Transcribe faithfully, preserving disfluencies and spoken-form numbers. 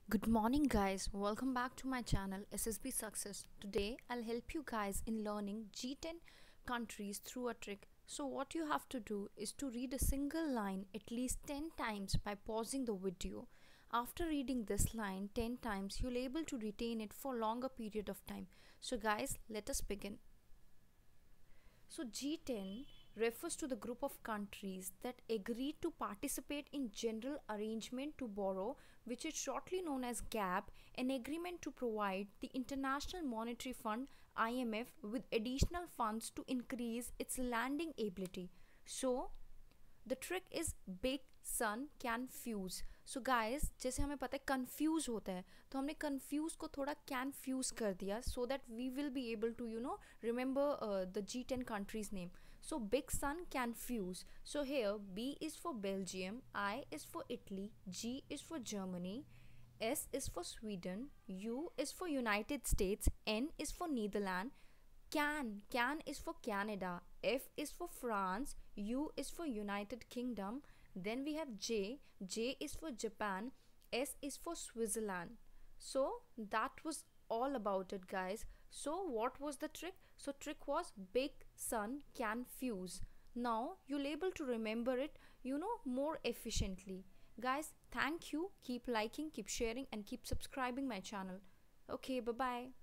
Good morning, guys. Welcome back to my channel S S B Success. Today, I'll help you guys in learning G ten countries through a trick. So, what you have to do is to read a single line at least ten times by pausing the video. After reading this line ten times, you'll able to retain it for longer period of time. So, guys, let us begin. So G ten refers to the group of countries that agreed to participate in General Arrangement to Borrow, which is shortly known as GAP, an agreement to provide the International Monetary Fund I M F with additional funds to increase its lending ability. So the trick is big sun can fuse. So guys, जैसे हमें पता है confuse होता है, तो हमने confuse को थोड़ा can fuse कर दिया so that we will be able to you know remember uh, the G ten countries name. So big sun can fuse. So here B is for Belgium, I is for Italy, G is for Germany, S is for Sweden, U is for United States, N is for Netherlands, Can, Can is for Canada, F is for France, U is for United Kingdom, then we have J, J is for Japan, S is for Switzerland. So that was all about it, guys. So what was the trick? So trick was big sun can fuse. Now you'll able to remember it, you know, more efficiently. Guys, thank you. Keep liking, keep sharing and keep subscribing my channel. Okay, bye bye.